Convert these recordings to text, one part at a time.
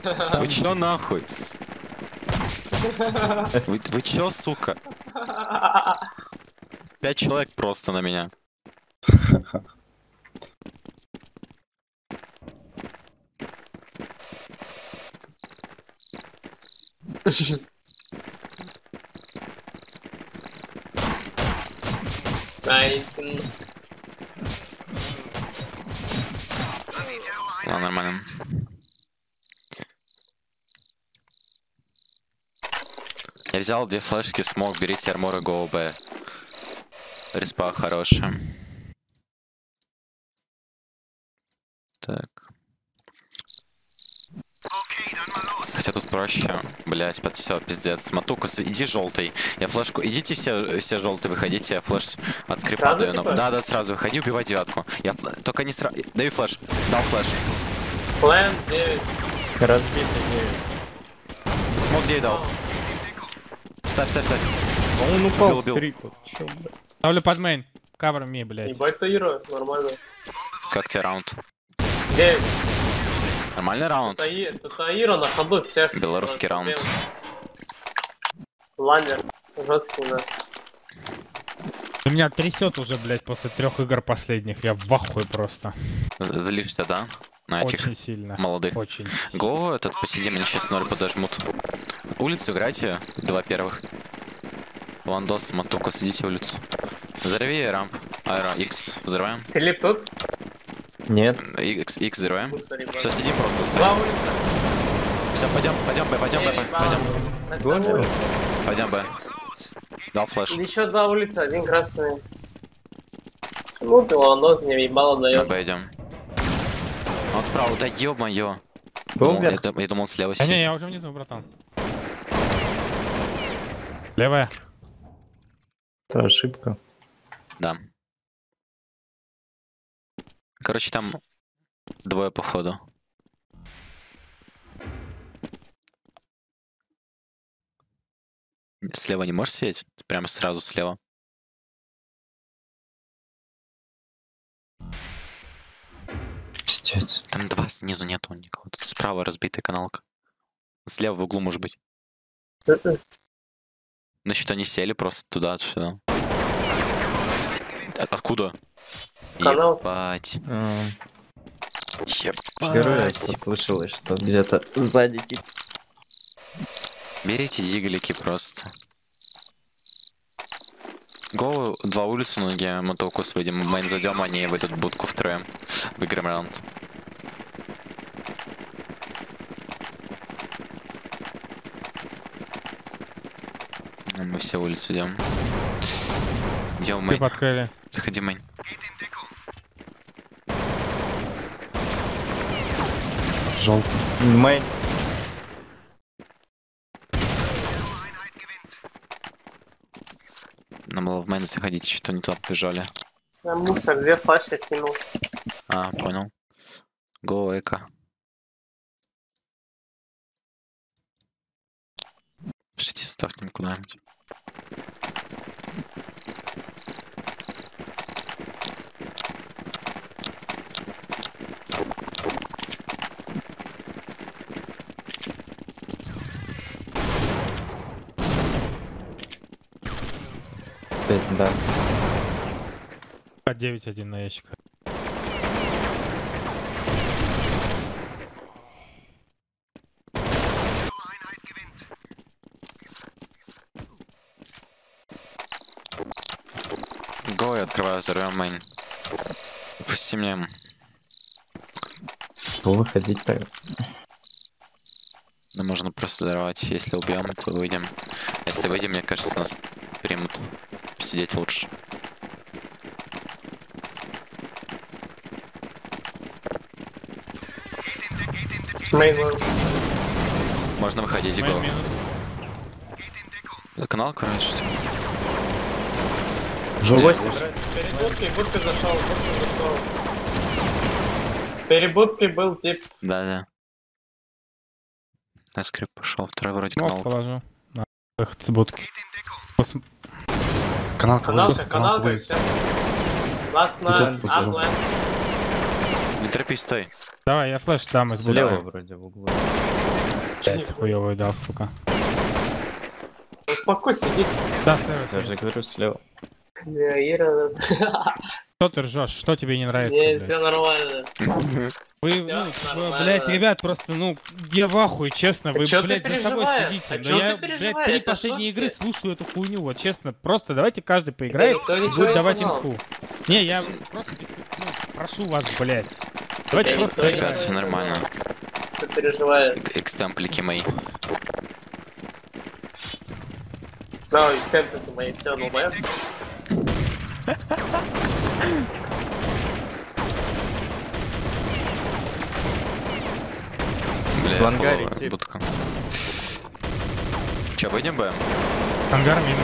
Вы чё нахуй? Вы чё, сука? 5 человек просто на меня. Ладно, нормально. Я взял 2 флешки, смог, берите армор и go Б. Респа хорошая. Так. Хотя тут проще. Блять, под все, пиздец. Матукас, иди желтый. Я флешку. Идите все желтые, выходите, я флеш от скрипа даю. Типа? Да, сразу выходи, убивай девятку. Я только не сразу. Даю флеш. Дал флеш. План 9. Разбитый 9. Смог 9 дал. Ставь. Он упал убил. в стрик. Вот, чё, блядь. Ставлю под мейн. Кавер ми, блядь. Ебать Таира, нормально. Как тебе раунд? 9. Нормальный раунд. Это Таира на ходу всех. Белорусский раунд. Ландер. Жесткий у нас. У меня трясет уже, блядь, после 3 игр последних. Я в ахуе просто. Залишься, да? На этих Очень сильно. молодых. Очень. Го, этот, посиди, мне сейчас 0 подожмут. Улицу играйте, 2 первых. Ландос, Матука, сидите улицу. Взорви рамп. Аэро, X, взрываем. Филипп тут? Нет. X взрываем. Мусори, Все, сидим просто. Два улица. Все, пойдем Б. Дал флеш. Еще 2 улицы, 1 красный. Ну ты ландот мне ебало На даёт. Б идем. Он справа, да ё-моё. Был вверх? Я думал, он слева А не, сидит. я уже внизу, братан. Левая. Это ошибка. Да. Короче, там 2 походу. Слева не можешь сидеть? Прямо сразу слева. Пиздец. Там 2 снизу нету никого. Тут справа разбитая каналка. Слева в углу может быть. Значит, они сели просто туда-сюда. Откуда? Канал. Ебать. Первый раз Ебать. послышалось, что где-то сзади тип. Берите диглики просто. Гоу, 2 улицу, ноги, мотокус выйдем. В мейн зайдем, они выйдут в будку втроем. Выиграем раунд. Мы все улицу идем. Идем в Ты мейн. подкрыли. Заходи в мейн. Желтый. Мейн. Нам было в мейн заходить, что не туда побежали. Я мусор, 2 флешки кинул. А, понял. Го, эко. Пишите, стартнем куда-нибудь. Да. 9-1 на ящик. Го, я открываю, взорвем мейн. Пусти мне. Что выходить-то? Да можно просто взорвать. Если убьем, то выйдем. Если выйдем, мне кажется, нас примут. Сидеть лучше. Мейн. Мейн Можно выходить, Го. минус. Канал, короче, что ли? Живой? Перед будкой зашел. Перед будкой был тип. Да. На скрип пошел, второй вроде Мог канал. положу. На выход с будки. Канал, все. Ласт на аплен. Не торопись, стой. Давай, я флеш дам из Слева будки. вроде в углу. Блядь, хуёвый дал, сука. Успокойся, иди. Да, слева. Я же говорю, слева. Не, Ира, Что ты ржешь? Что тебе не нравится, не, блядь? все нормально. Вы, Всё ну, нормально. блядь, ребят, просто, ну, я в ахуе, честно. Вы, чё ты блядь, за собой переживаешь? следите. А Но чё я, ты блядь, переживаешь? 3 Это последние шутки. игры слушаю эту хуйню. Вот честно, просто давайте каждый поиграет, никто ничего будет не давать сказал. инфу. Не, я просто, ну, прошу вас, блядь. Давайте Я просто никто не Ребят, поиграем. все нормально. Кто переживает? Экстемплики мои. Да, и стемпы мои, все, ну моя. Бля, В ангаре фуловая тип. будка. Че, выйдем Б? Ангар минус.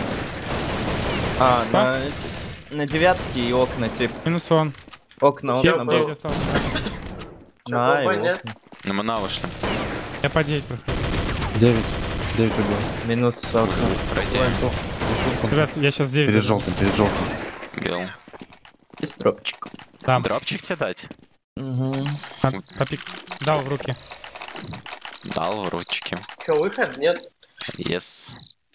А, на девятке и окна, тип. Минус он. Окна, Всё, окна был. был. Чё, На, и бомба нет? окна. На мана вышли. Я по 9 прохожу. 9 убил. Минус окна. Пройти. Ребят, я сейчас 9 Перед заберу. желтым, перед желтым. Бил. Есть дропчик. Дам. Дропчик тебе дать? Угу. Попик. Дал в руки. Дал в ручки. Че, выход? Нет? Yes.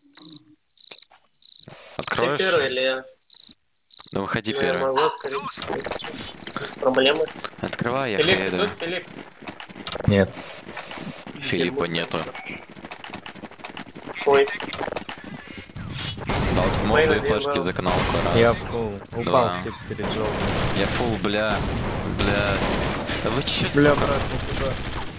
Ты Откроешь? первый или я? Ну выходи Ну, я первый. могу открыть. Без проблемы. Открывай, я Филипп, ты поеду. тут, Филипп? Нет. Филиппа нету. Ой, Дал смог, Мейн даю один флешки был. за каналку. Я Раз. фул. Упал, Два. тип, перед желтым. Я фул, бля. Да вы че, Бля, сука? брат, ну куда?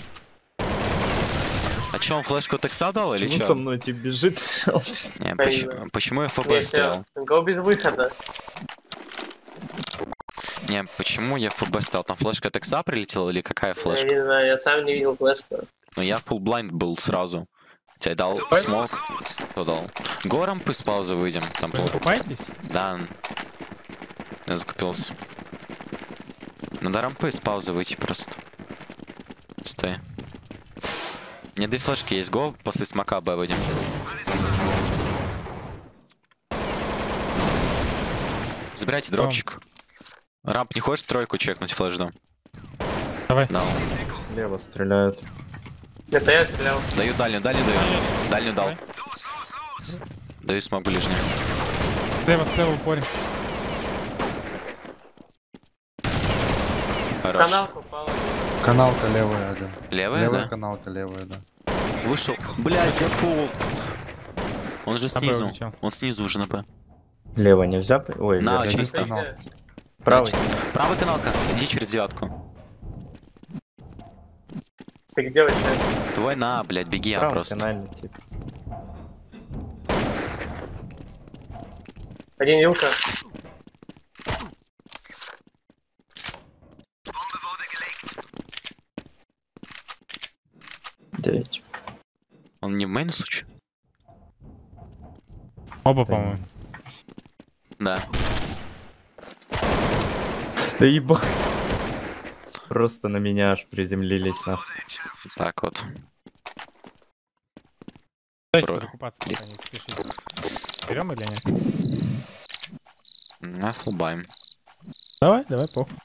А че, он флешку текста дал или Почему че? со мной тип бежит? Не, Правильно. почему я не, ФБ все. стоял? Го без выхода. Не, почему я ФБ стоял? Там флешка текста прилетела или какая Я флешка? не знаю, я сам не видел флешку. Ну я full blind был сразу. Тебе дал смог. Кто дал? Го рампы с паузы выйдем. Там Вы пол... закупаетесь? Да. Я закупился. Надо рампы с паузы выйти просто. Стой. Мне 2 флешки есть. Го, после смока Б выйдем. Забирайте дропчик. Рамп не хочешь тройку чекнуть флеш дам? Давай. Дал. Слева стреляют. Это я стрелял. Даю дальнюю, дальнюю даю. Дальнюю дал. Давай. Даю смог ближний. Слева в упоре. Хорош. Канал попал. Каналка левая один. Левая, Левая да? каналка, левая, да. Вышел. Блядь, я пул. Он же На Б снизу. улетел. Он снизу уже на Б. Лево нельзя? Ой, На, вверх. чисто. канал. Правый. Правая каналка. Иди через девятку. Ты где вообще? Твой на, блядь, беги, а Правый просто. канальный тип. Один юлка. Девять. Он не в мейн случае? Оба, по-моему. Да. Да еба. Просто на меня аж приземлились, нахуй. Так вот. Дайте Бро. закупаться, пока не спешите. Берем или нет? На фулбайм. Давай, похуй.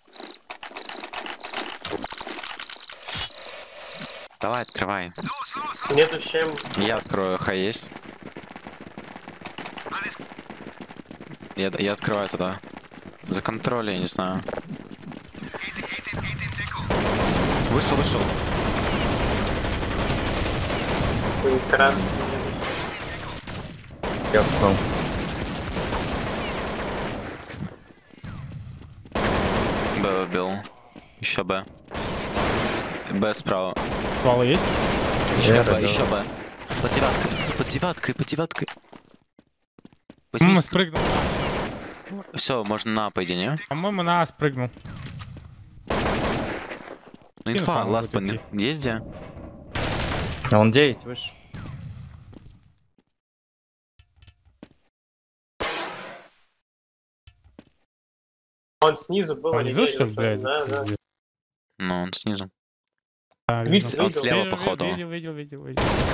Давай, открывай. Нету с чем. Я открою, хай есть. Я открываю туда. За контроль, я не знаю. Вышел. Будет крас. Я впал. Б убил. Еще Б. Б справа. Стволы есть? Еще Да, Б, еще Б. Под девяткой. Мы Возьми. спрыгнул. Все, можно на пойди, не? По-моему, на А спрыгнул. Ну инфа, по-моему, ласт такие. есть где? А он 9 выше. Он снизу был. А, внизу, что ли, блядь? Да, да. Ну, он снизу. Да, Вниз видно. Он слева, Видел, походу. Видел.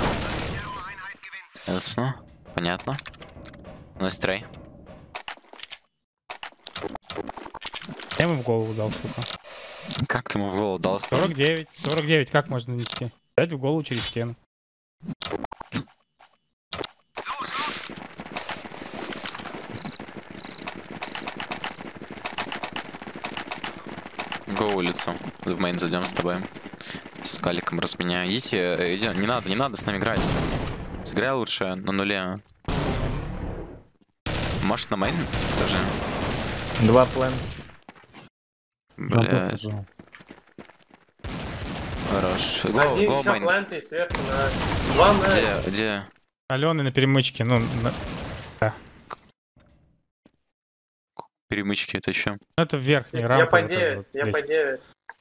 Ясно. Понятно. Настрой. Я ему в голову дал, сука. Как ты ему в голову дал? 49. 49, как можно нанести? Дать в голову через стену. Го улицу. В мейн зайдем с тобой. С Каликом разменяю. Идите, не надо с нами играть. Сыграй лучше на нуле. Может на мейн тоже? 2 план. Бля, Пожалуй. хорош. Один Го еще мейн. плант и сверху на... Два на... Где? Алены на перемычке, ну, Перемычки это еще. это верхний Я рампа. по вот это 9, вот я по лестница. 9.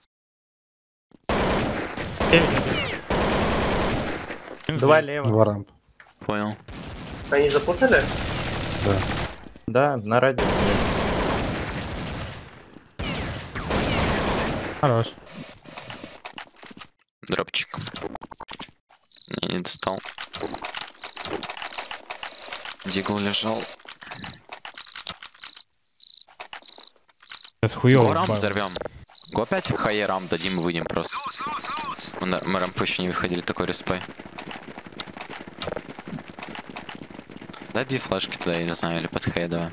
9. 2 лево. 2 рамп. Понял. Они запушили? Да. Да, на радиусе. Хорош. Дропчик. Не достал. Дигл лежал. Сейчас хуёво. Го рамп бабы. взорвем. Го опять хае рамп дадим и выйдем просто. Мы рампу еще не выходили, такой респай. Дай 2 флешки туда, я не знаю, или под хае давай.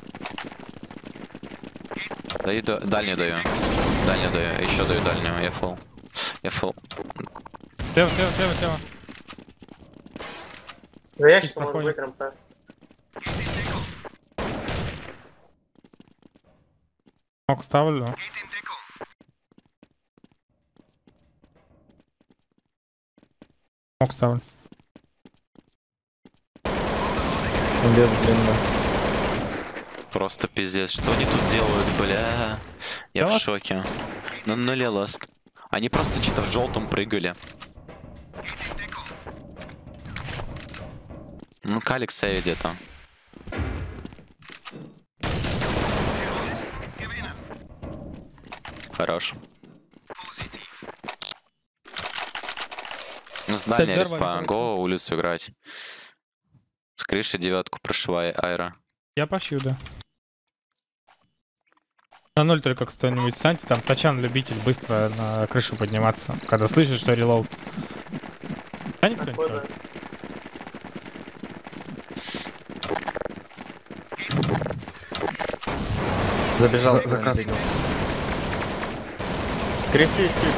Дальнюю даю. Дальнюю даю. Еще даю дальнюю. Я фул. Я фул. Слева. За ящиком может проходит. быть рампа. Мог ставлю. Мог ставлю. Идет длинно. Просто пиздец. Что они тут делают, бля? Я Да в ладно. шоке. На нуле ласт. Они просто что-то в желтом прыгали. Ну, Калик сейв где-то. Хорош. Ну, с дальней Взорвали респа. просто. Го улицу играть. С крыши 9 прошивай аэро. Я пошью, да. На 0 только кто-нибудь станьте, там Тачан любитель быстро на крышу подниматься, когда слышит, что релоуд. Станет кто-нибудь? Походу. Забежал. За красный. Скрипи, тип.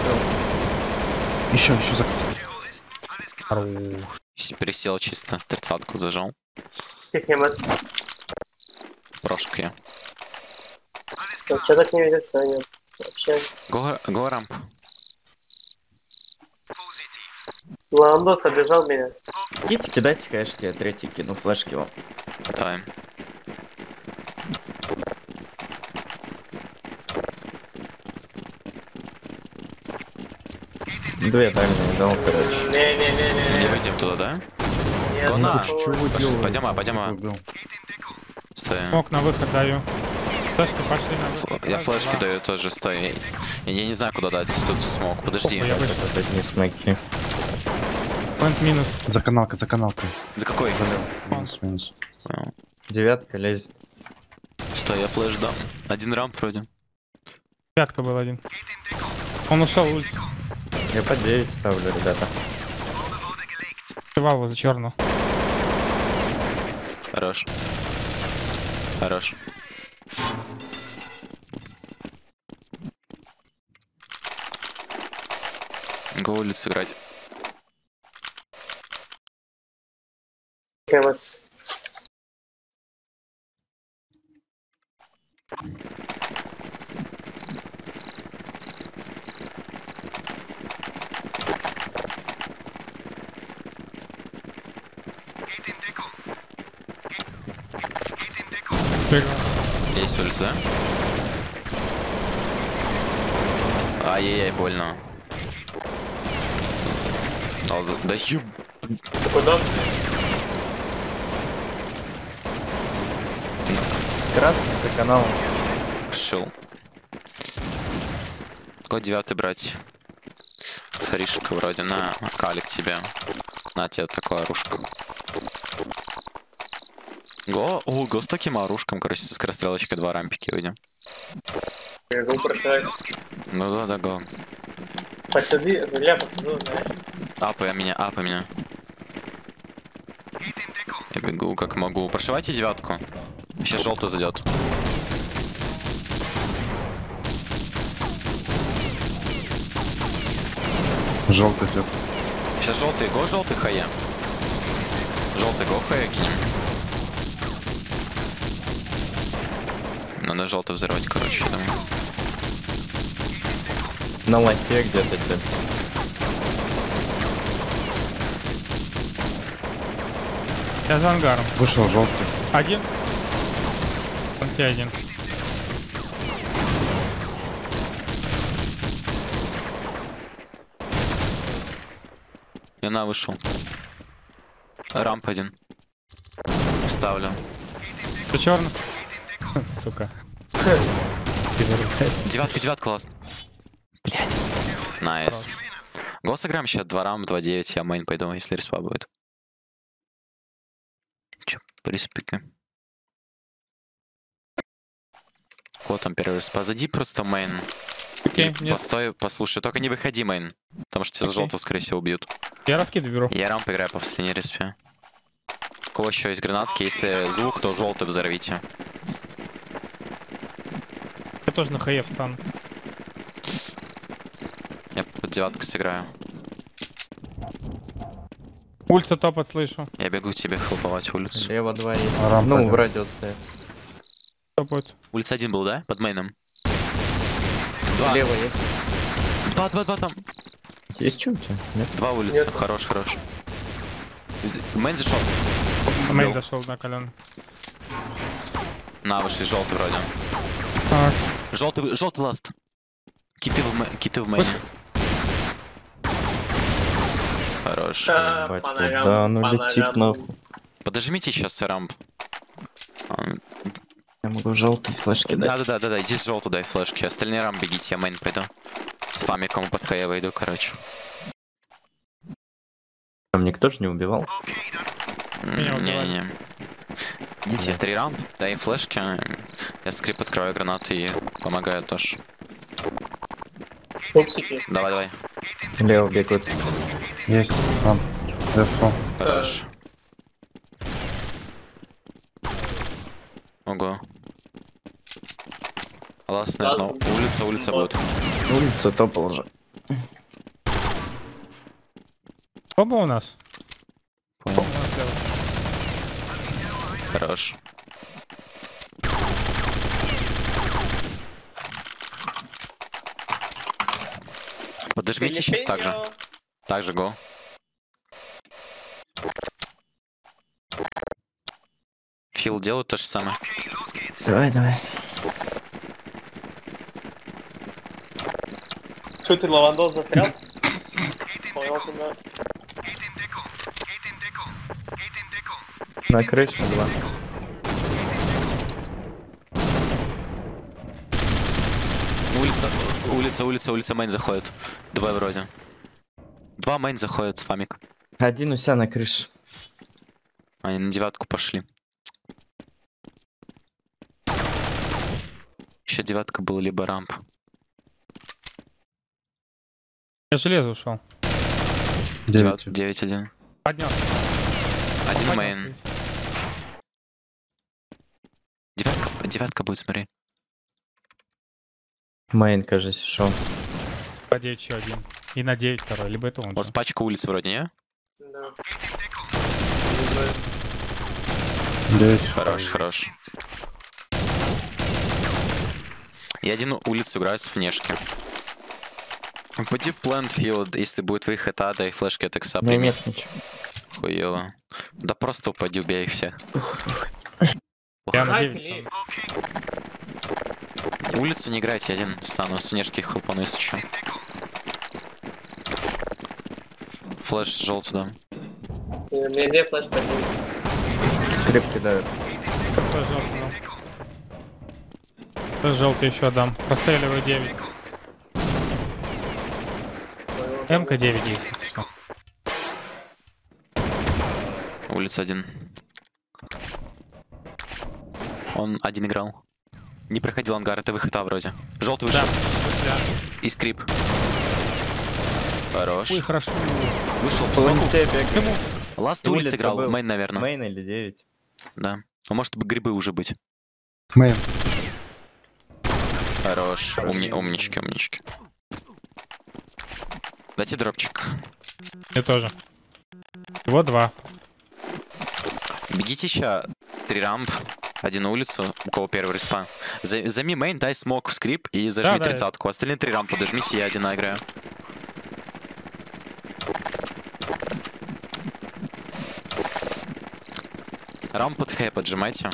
Еще за... Пересел чисто. 30-ку зажал. Тихнемас. Прошка. Что так не везет Саня? Вообще. Го рамп. Ландос обижал меня. Идите, кидайте хэшки, я третий кину флешки вам. Тайм. Две дальние дал, короче. Не Не-не-не-не. выйдем туда, да? Нет, Гона. ну, Чего вы Пошли, делаете? пойдем. Стоим. Мог на выход даю. Флешки пошли на выход. Я Раз, флешки два. даю тоже, стой. Я не знаю, куда дать. Тут смог. Подожди. Я вышел. Это не смоки. Плент минус. За каналкой. За какой? Минус. Понял. 9 лезет. Стой, я флеш дам. Один рамп вроде. Пятка был один. Он ушел ульт. Я по 9 ставлю, ребята. Сливал возле черного. Хорош. Хорош. Го улицу играть. Тихнемас. Есть улица, да? Ай-яй-яй, больно. Да еб... Ты куда? Красный за каналом. Шил. Го 9 брать. Харишка вроде. На, Калик тебе. На тебе такое оружко. Го с таким оружком, короче, с скорострелочкой 2 рампики выйдем. Бегу прошивать. Ну да, го. Подсады, Илья, подсаду, знаешь. Апай меня, апай меня. Я бегу как могу. Прошивайте девятку. Сейчас желтый зайдет. Желтый идет. Сейчас желтый, го желтый хае. Желтый го хае кинем. Надо желтый взорвать, короче, я думаю. На лафе где-то тебе. Я за ангаром. Вышел желтый. Один. Он тебе один. Я на вышел. Рамп один. Ставлю. Ты черный? Сука. Девятка, ласт. Блять. Найс. Го сыграем сейчас 2 раунда, 2-9. Я мейн пойду, если респа будет. Че, приспика. Вот там первый респа. Зайди просто мейн. Окей, И нет. постой, послушай. Только не выходи мейн. Потому что тебя с желтого, скорее всего, убьют. Я раскид беру. Я рамп играю по последней респе. У кого еще есть гранатки? Если звук, то желтый взорвите. Я тоже на хае встану. Я под девяткой сыграю. Улицу топот слышу. Я бегу к тебе хлоповать улицу. Слева 2 есть. Рампа Ну, идет. в радиус стоит. Топот. Улица 1 был, да? Под мейном. 2. Слева есть. 2 там. Есть что у тебя? Нет? 2 улицы. Нет. Хорош. Мейн зашел. Мейн зашел на колен. На, вышли желтый вроде. Так. Желтый ласт. Киты в мейне. Хорош. Бать, да, ну летит нахуй. Подожмите сейчас рамп. Я могу желтый флеш кидать. Да, иди с желтый дай флешки. Остальные рамп бегите, я мейн пойду. С фамиком под хае выйду, короче. Там никто же не убивал. Меня убивали. Не. Идите, 3 рамп, дай флешки. Я скрип открываю гранаты и помогаю тоже. Пупсики. Давай. Лево бегут. Есть. Рамп. Левфо. Хорош. Ого. Ласт, наверное, улица будет. Улица топал уже. Оба у нас. Понял. Хорош. Подожмите сейчас так же. Так же, го. Фил делает то же самое. Давай. Что ты, Лавандос, застрял? Понял тебя. На крыше 2. Улица, мейн заходит. 2 вроде. 2 мейн заходят с фамик. Один у себя на крыше. Они на девятку пошли. Еще девятка был, либо рамп. Я железо ушел. 9. 9-1. Поднял. Один мейн. Девятка будет, смотри. Мейн, кажется, шел. По 9 еще один. И на 9 второй. Либо это он. У вас пачка улицы вроде, не? Да. 9. Хорош. Я один улицу играю с внешки. Пойди в плент филд, если будет выход ада и флешки от экса. У меня нет ничего. Хуёво. Да просто упади, убей их всех. Я на Ай, 9. Филипп. Улицу не играйте, я один стану с внешки хлопану, если что. Флэш желтый, да. У меня где флеш поднял? Скрип кидают. Тоже желтый, ну. Тоже желтый еще дам. Простреливаю 9. МК 9 есть. Всё. Улица один. Он один играл. Не проходил ангар, это выход А вроде. Желтый вышел. Да. И скрип. Хорош. Ой, хорошо. Вышел. Планете бегает. Ласт улиц Улица играл. был. Мейн, наверное. Мейн или 9. Да. А может грибы уже быть. Мейн. Хорош. Умнички, умнички. Дайте дропчик. Мне тоже. Вот 2. Бегите еще 3 рамп, 1 на улицу, у кого первый респа. Займи мейн, дай смок в скрип и зажми Да, да. 30-ку. Остальные 3 рампы дожмите, я 1 играю. Рамп под хэ поджимайте.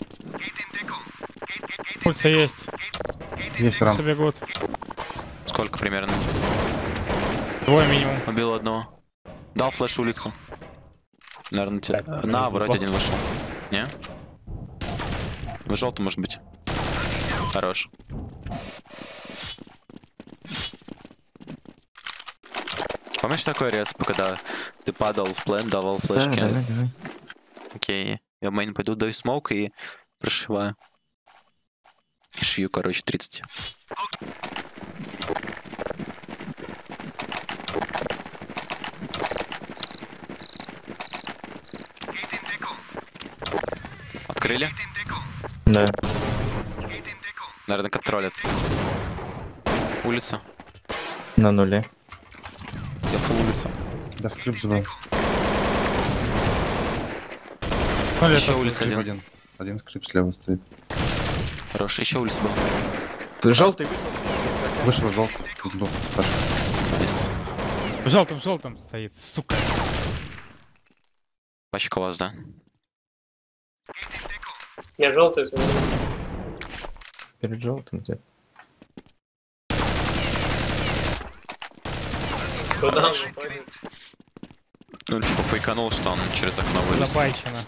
Пульса есть. Есть Все рам. бегут. Сколько примерно? 2 минимум. Убил одного. Дал флеш улицу. Наверное, тебе. Так, На, вроде плохо. один вышел. Не? В желтом, может быть. Хорош. Помнишь такой рецп, когда ты падал в плен, давал флешки? Давай. Окей. Я в мейн пойду, даю смоук и прошиваю. Шью, короче, 30. Открыли? Да. Наверное, контролят. Улица. На нуле. Я фул улица. Да, скрип забыл. Ну, Еще это улица Скрип один. один. Один скрип слева стоит. Хорош. Еще улица был. Желтый вышел. Вышел желтый. Иду. Паша. Есть. в желтом стоит, сука. Пачка у вас, да? Я желтый смотрю. Перед желтым где-то. Куда он уходит? Ну, типа, фейканул, что он через окно вылез. Забайчено.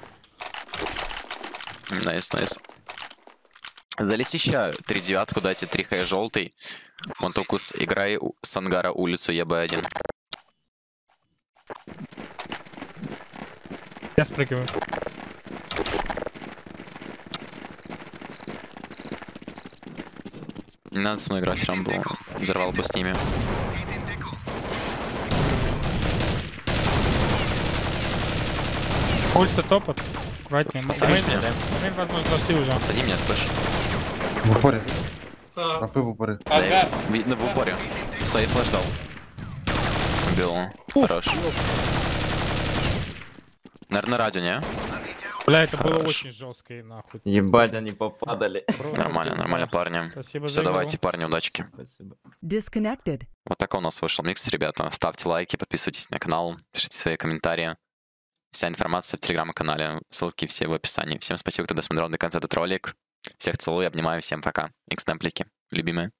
Найс, найс. Залезь еще 3 девятку, дайте 3 хай желтый. Монтукус, играй с ангара улицу ЕБ1. Я спрыгиваю. Не надо со мной играть, Рамбо. Взорвал бы с ними. Пульса топот. Аккуратнее. Подсадишь меня? Мейн, возможно, дошли уже. Подсади меня, слышь. В упоре. А, Рампы в упоре. ага. Видно в упоре. Стоит флеш дал. Убил. Хорош. Наверное, радио, не? Бля, это было Хорош. очень жестко и нахуй. Ебать, они попадали. Просто Нормально, пизда. нормально, парни. Спасибо Все, за игру. давайте, парни, удачки. Спасибо. Disconnected. Вот такой у нас вышел микс, ребята. Ставьте лайки, подписывайтесь на канал, пишите свои комментарии. Вся информация в телеграм-канале, ссылки все в описании. Всем спасибо, кто досмотрел до конца этот ролик. Всех целую, обнимаю, всем пока. Икс-темплики, любимые.